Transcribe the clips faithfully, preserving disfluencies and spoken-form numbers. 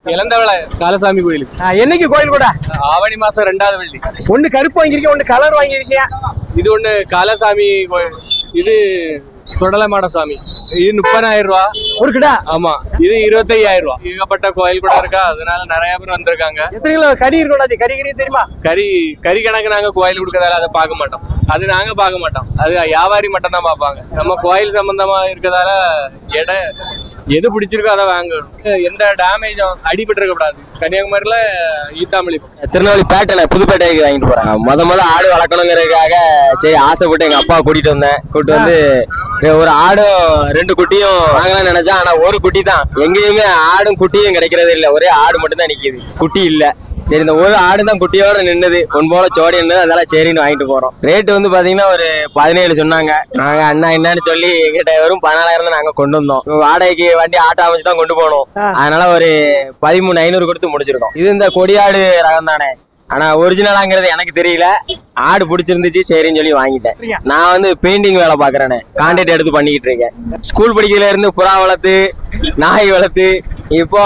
இளந்தவளை காலசாமி கோயில். என்னைக்கு கோயில் கூட? ஆவணி மாசம் ரெண்டாவது வெள்ளி. ஒண்ணு கருப்பு வாங்கிருக்கேன், ஒண்ணு கலர் வாங்கிருக்கேன். இது ஒண்ணு காலசாமி கோயில், இது சுடலமாட சாமி. இது முப்பதாயிரம் ரூபா ஒரு கிடா. ஆமா, இது இருபத்தி ஐயாயிரம் ரூபா. ஏகப்பட்ட கோயில் கூட இருக்கா, அதனால நிறைய பேர் வந்திருக்காங்க. எத்தனை கிலோ கறி இருக்கும்? கறி கறி தெரியுமா? கறி கறி கணக்கு நாங்க கோயில் கொடுக்கறதால அதை பார்க்க மாட்டோம். அது நாங்க பார்க்க மாட்டோம், அது வியாபாரி மட்டும் தான் பார்ப்பாங்க. நம்ம கோயில் சம்பந்தமா இருக்கிறதால எடை எது பிடிச்சிருக்கோ அதை வாங்கணும். எந்த டேமேஜும் அடிபட்டு இருக்க கூடாது. கன்னியாகுமரியில ஈத்தாமலி திருநெல்வேலி பேட்டையில புதுப்பேட்டைக்கு வாங்கிட்டு போறாங்க. முத முத ஆடு வளர்க்கணுங்கிறதுக்காக சரி ஆசைப்பட்டு எங்க அப்பா கூட்டிட்டு வந்தேன். கூட்டிட்டு வந்து ஒரு ஆடும் ரெண்டு குட்டியும் வாங்கலாம்னு நினைச்சா, ஆனா ஒரு குட்டி தான். எங்கேயுமே ஆடும் குட்டியும் கிடைக்கிறதே இல்லை, ஒரே ஆடு மட்டும் தான் நிக்குது, குட்டி இல்ல. சரி இந்த ஒரு ஆடு தான் குட்டியோட நின்னுது, ஒன் போல சோடி நின்று, அதெல்லாம் சரின்னு வாங்கிட்டு போறோம். ரேட்டு வந்து பாத்தீங்கன்னா ஒரு பதினேழு சொன்னாங்க. நாங்க அண்ணா என்னன்னு சொல்லி எங்கிட்ட வெறும் பதினாலாயிரம் தான் நாங்க கொண்டு வந்தோம். வாடகைக்கு வண்டி ஆட்டோ அமைச்சு தான் கொண்டு போனோம். அதனால ஒரு பதிமூணு ஐநூறு கொடுத்து முடிச்சிருக்கோம். இது இந்த கொடியாடு ரகம் தானே, ஆனா ஒரிஜினலாங்கிறது எனக்கு தெரியல. ஆடு பிடிச்சிருந்துச்சு சரின்னு சொல்லி வாங்கிட்டேன். நான் வந்து பெயிண்டிங் வேலை பாக்குறேன்னு கான்ட்ராக்ட் எடுத்து பண்ணிக்கிட்டு இருக்கேன். ஸ்கூல் படிக்கையில இருந்து புறா வளர்த்து நாய் வளர்த்து இப்போ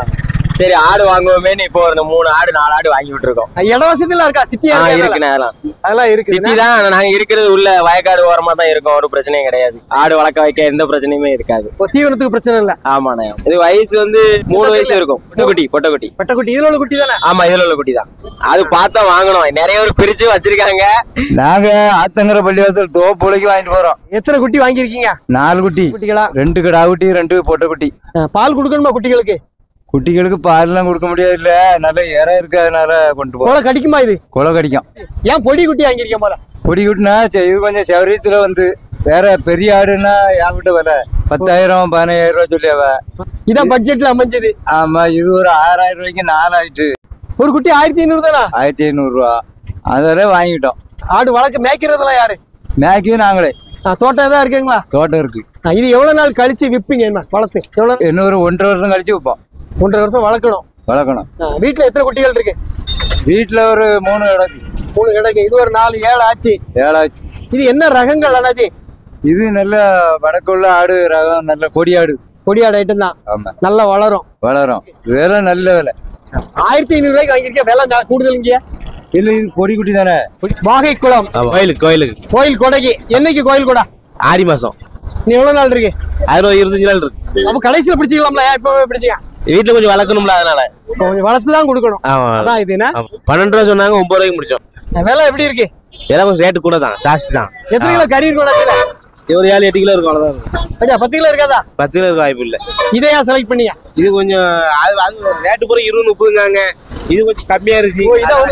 சரி ஆடு வாங்குவோமேன்னு இப்போ ஒரு மூணு ஆடு நாலு ஆடு வாங்கி விட்டுருக்கோம். இட வசதிலாம் இருக்கா? சிட்டியா இருக்கு, அதெல்லாம் இருக்கு. சிட்டி தான், நாங்க இருக்கிறது உள்ள வயக்காடு ஓரமா தான் இருக்கும். ஒரு பிரச்சனையும் கிடையாது, ஆடு வளர்க்க வைக்க எந்த பிரச்சனையுமே இருக்காது. தீவனத்துக்கு பிரச்சனை இல்ல. ஆமாண்ணே, இது வயசு வந்து மூணு வயசு இருக்கும். பொட்டக்குட்டி பொட்டக்குட்டி பொட்டக்குட்டி இதுல உள்ள குட்டி தானே? ஆமா, இதுல உள்ள குட்டி தான். அது பார்த்தா வாங்கணும். நிறைய பேர் பிரிச்சு வச்சிருக்காங்க. நாங்க ஆத்தங்கர பள்ளிவாசல் தோப்புலைக்கு வாங்கிட்டு போறோம். எத்தனை குட்டி வாங்கிருக்கீங்க? நாலு குட்டி குட்டிகளா? ரெண்டு கிடா குட்டி, ரெண்டு பொட்டக்குட்டி. பால் கொடுக்கணுமா குட்டிகளுக்கு? குட்டிகளுக்கு பால்லாம் கொடுக்க முடியாது, இல்ல நல்ல இற இருக்கு, அதனால கொண்டு போறோம். கொலை கடிக்குமா? இது கொலை கடிக்கும். ஏன் பொடி குட்டி வாங்கிருக்கேன் போல? பொடி குட்டினா இது கொஞ்சம் சௌரியத்துல வந்து, வேற பெரிய ஆடுன்னா என்கிட்ட விலை பத்தாயிரம் பதினாயிரம் ரூபாய் சொல்லியாவ. இதான் பட்ஜெட்ல அமைஞ்சது. ஆமா, இது ஒரு ஆறாயிரம் ரூபாய்க்கு நாலு ஆயிடுச்சு. ஒரு குட்டி ஆயிரத்தி ஐநூறு தானா? ஆயிரத்தி ஐநூறு ரூபா. அதெல்லாம் வாங்கிட்டோம். ஆடு வளர்க்க மேய்க்கிறதெல்லாம் யாரு? மேய்க்கும் நாங்களே. தோட்டம் ஏதாவது இருக்குங்களா? தோட்டம் இருக்கு. இது எவ்வளவு நாள் கழிச்சு விப்பீங்க? என்ன வளர்த்து எவ்வளவு? இன்னொரு ஒன்றரை வருஷம் கழிச்சு வைப்போம். ஒன்றரை வருஷம் வளர்க்கணும். வளர்க்கணும். வீட்டுல எத்தனை குட்டிகள் இருக்கு? வீட்டுல ஒரு மூணு கிடக்கு. மூணு கிடக்கு. இது ஒரு நாலு ஏழு ஆச்சு. ஏழாச்சு. இது என்ன ரகங்கள் அண்ணாச்சி? இது நல்ல வடக்குள்ள ஆடு ரகம், நல்ல கொடியாடு. கொடியாடு ஐட்டம் தான். ஆமா, நல்லா வளரும். வளரும். வேலை நல்ல வேலை. ஆயிரத்தி ஐநூறு ரூபாய்க்கு வாங்கிருக்கேன். வேலை கூடுதல் இங்க இல்ல, இது பொடி குட்டி தானே. வாகை குளம் கோயிலுக்கு கோயிலுக்கு கோயில் கொடைக்கு. என்னைக்கு கோயில் கூட? ஆடி மாசம். நீ எவ்வளவு நாள் இருக்கு? அறுபது இருபத்தஞ்சு நாள் இருக்கு. அப்ப கடைசியில பிடிச்சிக்கலாம்ல? ஏன் இப்ப பிடிச்சிக்க? வீட்டுல கொஞ்சம் வளர்க்கணும்ல, அதனால கொஞ்சம் வளர்த்து தான் கொடுக்கணும். அதான் இது. என்ன பன்னெண்டு ரூபா சொன்னாங்க, ஒன்பது ரூபாய்க்கு முடிச்சோம். வேலை எப்படி இருக்கு? எல்லாம் ரேட்டு கூட தான், ஜாஸ்தி தான். எத்தனை கிலோ கறி இருக்கும்? ஒரு ஏழு எட்டு கிலோ இருக்கும், அவ்வளவுதான். பத்து கிலோ இருக்காதா? பத்து கிலோ இருக்க வாய்ப்பு இல்ல. இதையா செலக்ட் பண்ணியா? இது கொஞ்சம் ரேட்டு பூரா இருபது முப்பதுங்க. இது கொஞ்சம் கம்மியா இருந்துச்சு.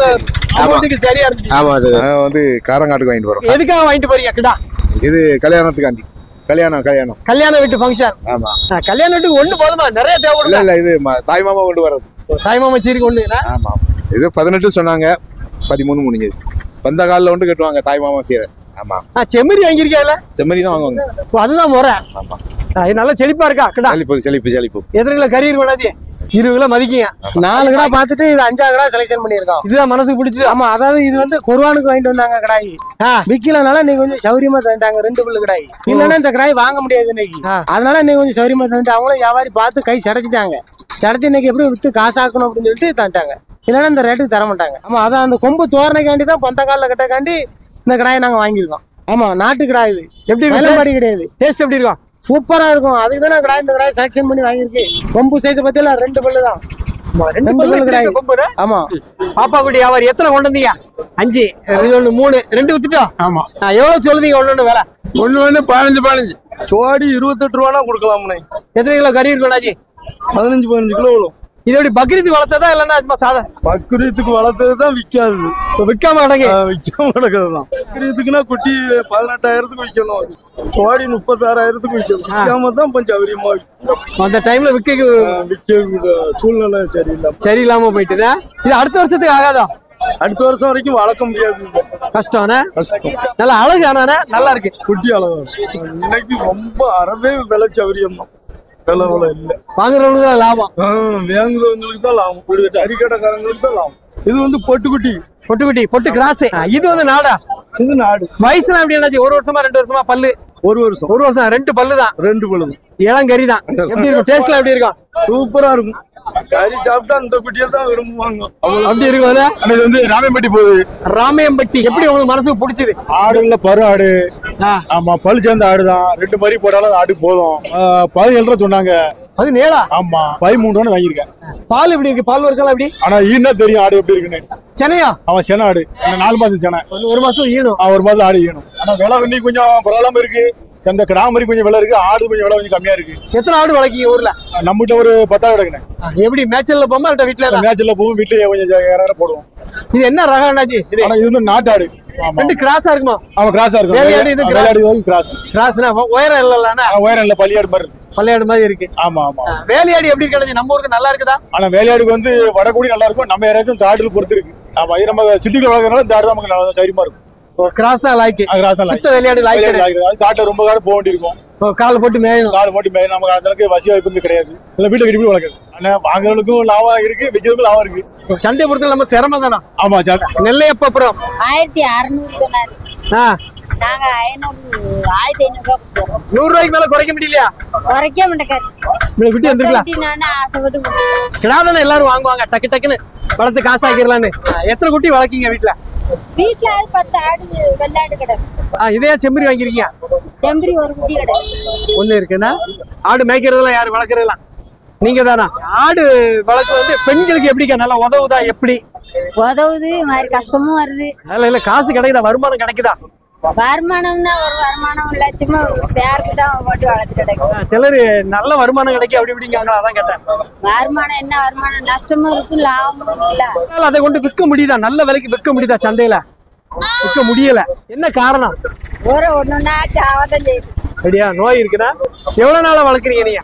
சரியா இருந்துச்சு. ஆமா, அது வந்து காரங்காட்டுக்கு வாங்கிட்டு போறோம். எதுக்காக வாங்கிட்டு போறீங்க? கிடா இது கல்யாணத்துக்காண்டி. கல்யாணம் கல்யாணம் கல்யாண வீட்டு ஃபங்க்ஷன். ஆமா, கல்யாண வீட்டுக்கு ஒண்ணு போதுமா? நிறைய தேவைப்படும். இல்ல இல்ல, இது தாய் மாமா கொண்டு வர்றது. தாய் மாமா சீருக்கு ஒண்ணு. ஆமா, இது பதினெட்டு சொன்னாங்க, பதிமூணு முடிஞ்சது. வந்த காலில் ஒன்று கட்டுவாங்க தாய் மாமா சீரை. ஆமா, செம்மறி வாங்கிருக்கேன். செம்மறி தான் வாங்குவாங்க. அதுதான் முறை. ஆமா, நல்லா செழிப்பா இருக்கா கிடா? செழிப்பு செழிப்பு செழிப்பு. எத்தனை கிலோ கறி இருக்கும்? இருபது கிலோ மதிக்கீங்க. நாலு கிடா பார்த்துட்டு இது அஞ்சாறு கிடா செலக்ஷன் பண்ணிருக்கோம். இதுதான் மனசுக்கு பிடிச்சது. ஆமா, அதாவது இது வந்து குர்பானுக்கு வாங்கிட்டு வந்தாங்க கிடாய். விக்கலனால நீ கொஞ்சம் சௌரியமா தந்துட்டாங்க, ரெண்டு புல்லு கிடாய். இல்லன்னா இந்த கிடாய் வாங்க முடியாது இன்னைக்கு. அதனால நீ கொஞ்சம் சௌரியமா தந்துட்டு அவங்களும் வியாபாரி பார்த்து கை சடைச்சிட்டாங்க. சடைச்சு இன்னைக்கு எப்படி வித்து காசாக்கணும் அப்படின்னு சொல்லிட்டு தந்துட்டாங்க. இல்லைன்னா இந்த ரேட்டுக்கு தர மாட்டாங்க. ஆமா, அதான் அந்த கொம்பு தோரணைக்காண்டி தான் பந்த காலில் கட்டக்காண்டி இந்த கிடாயை நாங்க வாங்கியிருக்கோம். ஆமா, நாட்டு கிடாய். இது எப்படி விலைப்பாடி கிடையாது. டேஸ்ட் எப்படி இருக்கும்? சூப்பரா இருக்கும். அதுக்கு தான் கிடாய் இந்த கிடாய் செலக்ஷன் பண்ணி வாங்கியிருக்கு. கொம்பு சைஸ் பத்தியில ரெண்டு பல்லு தான். ரெண்டு பல்லு கிடாய். ஆமா, பாப்பா குட்டி வியாபாரி எத்தனை கொண்டு வந்தீங்க? அஞ்சு. இது ஒண்ணு மூணு ரெண்டு வித்துட்டோம். ஆமா, எவ்வளவு சொல்லுதீங்க? ஒண்ணு ஒண்ணு வேலை ஒண்ணு ஒண்ணு பதினஞ்சு பதினஞ்சு சோடி இருபத்தெட்டு ரூபானா கொடுக்கலாம்னே. எத்தனை கிலோ கறி இருக்கும்? பதினஞ்சு பதினஞ்சு கிலோ வரும். இது எப்படி பக்ரீத்துக்கு வளர்த்ததா இல்லன்னா சும்மா சாதா? பக்ரீத்துக்கு வளர்த்ததுதான் விற்காது. விற்காம கிடக்கு. விற்காம கிடக்குதுதான். பக்ரீத்துக்குன்னா குட்டி பதினெட்டாயிரத்துக்கு விற்கணும். சோடி முப்பத்தாறாயிரத்துக்கு விற்கணும். விற்காம தான் கொஞ்சம் சௌரியமா விற்கும். அந்த டைம்ல விற்க விற்க சூழ்நிலை சரியில்லை சரியில்லாம போயிட்டுதா. இது அடுத்த வருஷத்துக்கு ஆகாதா? அடுத்த வருஷம் வரைக்கும் வளர்க்க முடியாது. கஷ்டம். கஷ்டம். நல்லா அழகு. ஆனா நல்லா இருக்கு குட்டி அளவு. இன்னைக்கு ரொம்ப அறவே விலை சௌரியம் தான். வாங்குறவங்களுக்கு தான் லாபம். வாங்குறவங்களுக்கு தான் லாபம். அரிக்கடைக்காரங்களுக்கு தான் லாபம். இது வந்து பொட்டுக்குட்டி. பொட்டுக்குட்டி பொட்டு கிராஸ். இது வந்து நாடா? இது நாடு. வயசுல எப்படி என்னாச்சு? ஒரு வருஷமா ரெண்டு வருஷமா? பல்லு ஒரு வருஷம். ஒரு வருஷம் ரெண்டு பல்லு தான். ரெண்டு பல்லு இளங்கறி தான். எப்படி இருக்கும்? டேஸ்ட்ல எப்படி இருக்கும்? சூப்பரா இருக்கும். கறி சாப்பிட்டா இந்த குட்டியை தான் விரும்புவாங்க. அப்படி இருக்கும்ல. அன்னைக்கு வந்து ராமையம்பட்டி போகுது. ராமையம்பட்டி எப்படி உங்களுக்கு மனசுக்கு பிடிச்சது? ஆடுல பரு ஆடு. ஆமா, பழு சேர்ந்த ஆடுதான். ரெண்டு மாதிரி போட்டாலும் ஆடு போதும். பதினேழு ரூபா சொன்னாங்க. பதினேழா? ஆமா, பதிமூணு ரூபா வாங்கியிருக்கேன். பால் எப்படி இருக்கு? பால் இருக்கலாம் அப்படி. ஆனா ஈனா தெரியும் ஆடு எப்படி இருக்குன்னு. சென்னையா? அவன் சென ஆடு. நாலு மாசம் சென. ஒரு மாசம் ஈனும். ஒரு மாசம் ஆடு ஈனும். ஆனா விலை இன்னைக்கு கொஞ்சம் பரவாயில்லாம இருக்கு. அந்த கிடாமரி கொஞ்சம் விலை இருக்கு. ஆடு கொஞ்சம் விலை கொஞ்சம் கம்மியா இருக்கு. எத்தனை ஆடு வளர்க்கீங்க ஊர்ல? நம்மகிட்ட ஒரு பத்தாவது கிடக்குனேன். எப்படி மேட்ச்ல போமா இல்ல வீட்டுல? மேட்ச்ல போவோம், வீட்டுல கொஞ்சம் யாராவது போடுவோம். இது என்ன ரகம் அண்ணாச்சி? இது ஆனா இது வந்து நாட்டாடு. ரெண்டு கிராஸா இருக்குமா? ஆமா, கிராஸா இருக்கும். வேலையாடு இது வேலையாடு கிராஸ். கிராஸ்னா உயரம் இல்லலனா? உயரம் இல்ல, பள்ளியாடு மாதிரி. பள்ளியாடு மாதிரி இருக்கு. ஆமா ஆமா. வேலையாடு எப்படி கிடைச்சு? நம்ம ஊருக்கு நல்லா இருக்குதா? ஆனா வேலையாடுக்கு வந்து வடக்கூடி நல்லா இருக்கும். நம்ம யாருக்கும் காடுல பொறுத்து இருக்கு. ஆமா, இது நம்ம சிட்டிக்குள்ள வளர்க்கறனால இந்த ஆடு நமக்கு நல்லா சௌரியமா இருக்கும். கிராஸா லாய்க்கு. கிராஸா லாய்க்கு. சுத்த வேலையாடு லாய்க்கு. அது காட்டுல ரொம்ப காடு போக வேண்டியிருக்கும். கால் போட்டு மேயணும். கால் போட்டு மேய நமக்கு அந்த அளவுக்கு வசி வாய்ப்பு கிடையாது. இல்ல வீட்டை கட்டி வளர்க்குது. ஆனா வாங்குறவங்களுக்கும் லாபம் இருக்கு, விற்கிறதுக்கும் லாபம் இருக்கு. சண்டை பொறுத்தல நம்ம திறமை தானா? ஆமா சார். நெல்லையப்பபுரம் ஆயிரத்தி அறுநூறு சொன்னாரு. நாங்க ஐநூறு ஆயிரத்தி ஐநூறு ரூபாய் கொடுத்தோம். நூறு ரூபாய்க்கு மேல குறைக்க முடியலையா? குறைக்க மாட்டேக்காரு. விட்டு வந்துருக்கலாம். நானே ஆசைப்பட்டு கிடாதானே எல்லாரும் வாங்குவாங்க. டக்கு டக்குன்னு வளர்த்து காசு ஆக்கிடலான்னு. எத்தனை குட்டி வளர்க்கீங்க வீட்டுல? வீட்டுல ஆடு பத்து ஆடு வெள்ளாடு கிடக்கு. இதே செம்பரி வாங்கிருக்கீங்க? செம்பரி ஒரு குட்டி கிடக்கு. ஒண்ணு இருக்குன்னா ஆடு மேய்க்கிறதுலாம் யாரு வளர்க்கறதுலாம் நீங்க தானா? ஆடு வளர்க்க வந்து பெண்களுக்கு எப்படிக்கா நல்லா உதவுதா? எப்படி உதவுது? மாதிரி கஷ்டமும் வருது. இல்ல இல்ல காசு கிடைக்குதா? வருமானம் கிடைக்குதா? வருமானம்னா ஒரு வருமானம் லட்சமா யாருக்கு தான் போட்டு வளர்த்து கிடக்கு. சிலரு நல்ல வருமானம் கிடைக்கும் அப்படி இப்படிங்காங்களா? அதான் கேட்டேன். வருமானம் என்ன வருமானம்? நஷ்டமும் இருக்கு, லாபமும் இருக்குல்ல. அதை கொண்டு விற்க முடியுதா? நல்ல விலைக்கு விற்க முடியுதா? சந்தையில விற்க முடியல. என்ன காரணம்? ஒரு ஒண்ணுன்னா சாவதான் செய்யுது. அப்படியா? நோய் இருக்குன்னா எவ்வளவு நாளா வளர்க்குறீங்க நீங்க?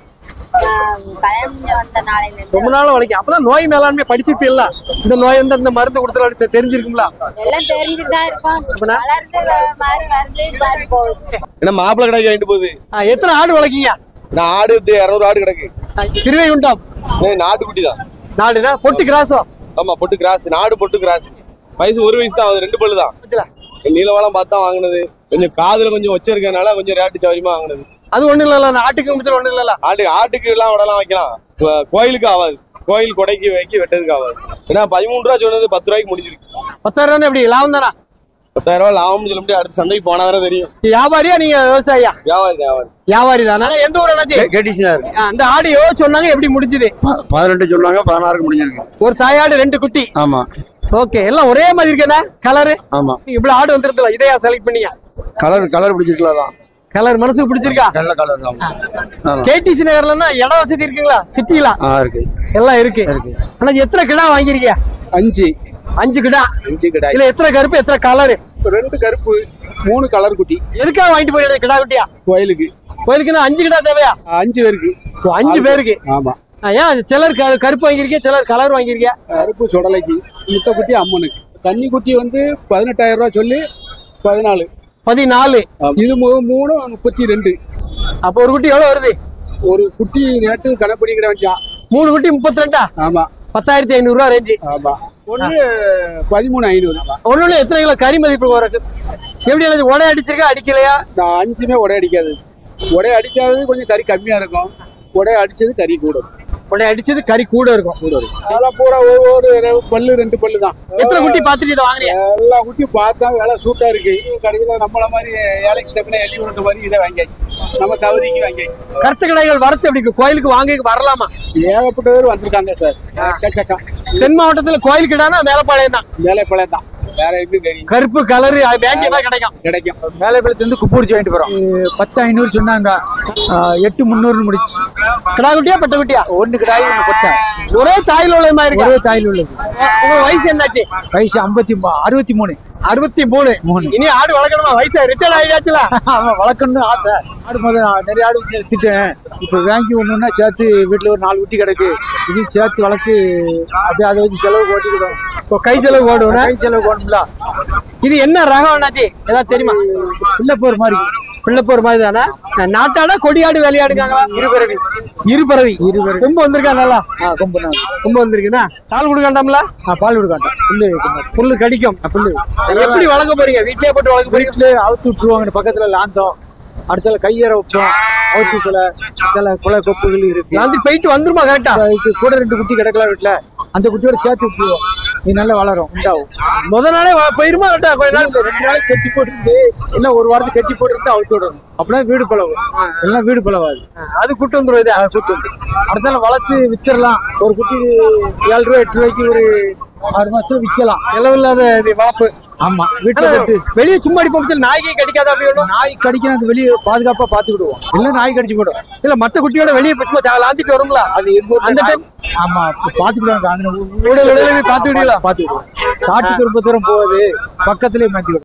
கல்யாணம் வந்த நாளையில இருந்து ரொம்ப நாளா வளர்க்க. அப்பதான் நோய் மேலாண்மை படிச்சிருப்பீங்களா? இந்த நோய் வந்து இந்த மருந்து கொடுத்துல தெரிஞ்சிருக்குங்களா? எல்லாம் தெரிஞ்சுதான் இருக்கும். வளர்ந்து மாறி வருது மாறி போகுது. என்ன மாப்பிள்ளை கடைக்கு வாங்கிட்டு போகுது. எத்தனை ஆடு வளர்க்கீங்க? நான் ஆடு இருநூறு ஆடு கிடக்கு. திருவைகுண்டம் நாட்டுக்குட்டி தான். நாடுனா பொட்டு கிராஸோ? ஆமா, பொட்டு கிராஸ். நாடு பொட்டு கிராஸ். வயசு ஒரு வயசு தான் ஆகுது. ரெண்டு பல்லு தான். நீளவாளம் பார்த்தா வாங்கினது. கொஞ்சம் காதுல கொஞ்சம் வச்சிருக்கனால கொஞ்சம் ரேட்டு சௌரியமா வாங்கினது. அது ஒண்ணு இல்ல. ஆட்டுக்கு முடிச்சல ஒண்ணு இல்ல. ஆட்டு ஆட்டுக்கு எல்லாம் உடலாம் வைக்கலாம். கோயிலுக்கு ஆகாது. கோயில் கொடைக்கு வைக்கி வெட்டதுக்கு ஆகாது. ஏன்னா பதிமூணு ரூபா சொன்னது பத்து ரூபாய்க்கு முடிஞ்சிருக்கு. பத்தாயிரம் ரூபாய் எப்படி லாபம் தானா? பத்தாயிரம் ரூபாய் லாபம் சொல்ல முடியாது. அடுத்த சந்தைக்கு போனா தானே தெரியும். வியாபாரியா நீங்க விவசாயியா? வியாபாரி வியாபாரி வியாபாரி தானே. எந்த ஊர் அண்ணாச்சி? கேடிசினார். அந்த ஆடு எவ்வளவு சொன்னாங்க? எப்படி முடிஞ்சது? பதினெட்டு சொன்னாங்க, பதினாறுக்கு முடிஞ்சிருக்கு. ஒரு தாயாடு ரெண்டு குட்டி. ஆமா. ஓகே, எல்லாம் ஒரே மாதிரி இருக்கேனா கலரு? ஆமா. இவ்வளவு ஆடு வந்துருதுல, இதையா செலக்ட் பண்ணீங்க? Colour colour பிடிச்சிருக்கலாம். கலர் மனசுக்கு பிடிச்சிருக்கா? நல்ல கலர். ஆமா. கேடிசி நகர்லன்னா இட வசதி இருக்குங்களா? சிட்டில இருக்கு. எல்லாம் இருக்கு. ஆனா எத்தனை கிடா வாங்கிருக்கீங்க? அஞ்சு. அஞ்சு கிடா. அஞ்சு கிடா. இல்ல எத்தனை கருப்பு எத்தனை கலரு? ரெண்டு கருப்பு, மூணு கலர் குட்டி. எதுக்காக வாங்கிட்டு போய் கிடா குட்டியா? கோயிலுக்கு. கோயிலுக்குன்னா அஞ்சு கிடா தேவையா? அஞ்சு பேருக்கு. அஞ்சு பேருக்கு. ஆமா. ஏன் சிலர் கருப்பு வாங்கிருக்கீங்க, சிலர் கலர் வாங்கிருக்கீங்க? கருப்பு சுடலைக்கு, முத்த குட்டி அம்மனுக்கு. கன்னி குட்டி வந்து பதினெட்டாயிரம் ரூபாய் சொல்லி பதினாலு பதினாலு. இது மூணு முப்பத்தி ரெண்டு. அப்ப ஒரு குட்டி எவ்வளவு வருது? ஒரு குட்டி நேற்று கணப்படி கிட வச்சான். மூணு குட்டி முப்பத்தி ரெண்டா? ஆமா. பத்தாயிரத்தி ஐநூறு ரூபா ரேஞ்சு. ஆமா. ஒண்ணு பதிமூணு ஐநூறு. ஒண்ணு எத்தனை கிலோ கறி மதிப்பு வரக்கு? எப்படி உடைய அடிச்சிருக்கா அடிக்கலையா? நான் அஞ்சுமே உடைய அடிக்காது. உடைய அடிக்காதது கொஞ்சம் கறி கம்மியா இருக்கும். உடைய அடிச்சது கறி கூட இருக்கும். உடைய அடிச்சது கறி கூட இருக்கும். கூட இருக்கும். அதெல்லாம் பூரா ஒவ்வொரு பல்லு ரெண்டு பல்லு தான். எத்தனை குட்டி பாத்துட்டு இதை வாங்குறீங்க? எல்லா குட்டி பார்த்தா வேலை சூட்டா இருக்கு. கடைசியில நம்மள மாதிரி ஏழைக்கு தப்பின எலி உருட்ட மாதிரி இதை வாங்கியாச்சு. நம்ம கவரிக்கு வாங்கியாச்சு. கருத்து கடைகள் வரத்து எப்படி? கோயிலுக்கு வாங்க வரலாமா? ஏகப்பட்ட பேர் வந்திருக்காங்க சார். எக்கச்சக்கா. தென் மாவட்டத்துல கோயில் கிடானா மேலப்பாளையம் தான். மேலப்பாளையம் தான். வேற எதுவும் தெரியும். கருப்பு கலரு வேண்டியதா கிடைக்கும். கிடைக்கும். மேலப்பாளையத்துல இருந்து குப்பூரிச்சு வாங்கிட்டு போறோம். பத்து ஐநூறு சொன்னாங்க. எட்டு முன்னூறு முடிச்சு. கிடா குட்டியா பட்ட குட்டியா? ஒண்ணு கிடாய் ஒண்ணு பட்டை. ஒரே தாயில் உள்ள மாதிரி இருக்கு. ஒரே தாயில் உள்ளது. உங்க வயசு என்னாச்சு? வயசு ஐம்பத்தி அறுபத்தி மூணு. அறுபத்தி மூணு. இனி ஆடு வளர்க்கணுமா? வயசு ரிட்டையர்ட் ஆயிடுச்சுல. அவன் வளர்க்கணும்னு ஆசை. ஆடு முதல்ல நிறைய ஆடு எடுத்துட்டேன். இப்ப வாங்கி ஒண்ணுன்னா சேர்த்து வீட்டுல ஒரு நாலு குட்டி கிடக்கு. இதையும் சேர்த்து வளர்த்து அப்படியே அதை வச்சு செலவு ஓட்டிக்கிடும். இப்போ கை செலவு ஓடும். கை செலவு ஓடும்ல. இது என்ன ரகம் என்னாச்சு ஏதாவது தெரியுமா? பிள்ளைப்போர் மாதிரி. பிள்ளைப்போர் மாதிரி தானே. நாட்டாடா கொடியாடு வேலையாடுக்காங்களா? இருபறவி. இருபறவி. இருபறவி. கொம்பு வந்திருக்கா? நல்லா கொம்பு கொம்பு வந்திருக்குன்னா பால் கொடுக்காண்டாம்ல? பால் கொடுக்காண்டா. புல்லு புல்லு கடிக்கும். புல்லு எப்படி வளர்க்க போறீங்க? வீட்லயே போட்டு வளர்க்க போறீங்க? வீட்டுல அவுத்து விட்டுருவாங்க. பக்கத்துல லாந்தம் அடுத்தால கையற வைப்போம், அவுத்துக்குள்ள சில குலை கொப்புகள் இருக்கு. வந்து போயிட்டு வந்துருமா கரெக்டா? கூட ரெண்டு குட்டி கிடக்கலாம் வீட்டுல, அந்த குட்டியோட சேர்த்து விட்டுருவோம். இது நல்லா வளரும், உண்டாகும். முத நாளே வ- போயிருமா கரெக்டா? கொஞ்ச நாள் ரெண்டு நாளைக்கு கட்டி போட்டுருந்து இல்லை ஒரு வாரத்துக்கு கட்டி போட்டு அவுத்து விடணும். அப்படின்னா வீடு பழகும், எல்லாம் வீடு பழவாது. அது கூட்டு வந்துடும். இது கூட்டு வந்து அடுத்தால வளர்த்து வித்துடலாம். ஒரு குட்டி ஏழு ரூபாய் எட்டு ரூபாய்க்கு ஒரு ஆறு மாசம் விற்கலாம். நிலவில்லாத வளர்ப்பு. ஆமா, வீட்டுல கட்டு வெளியே சும்மா அடிப்போம். நாய்க்கே கடிக்காத அப்படி ஒண்ணும். நாய் கடிக்கணும், வெளியே பாதுகாப்பா பாத்துக்கிடுவோம். இல்ல நாய் கடிச்சு போடும். இல்ல மற்ற குட்டியோட வெளியே சும்மா லாந்திட்டு வருங்களா? அது எங்க அந்த டைம் ஆமா பாத்துக்கிடுவாங்க. பாத்துக்கிடுவீங்களா? பாத்துக்கிடுவோம். காட்டுக்கு ரொம்ப தூரம் போகுது, பக்கத்துலயே மாத்தி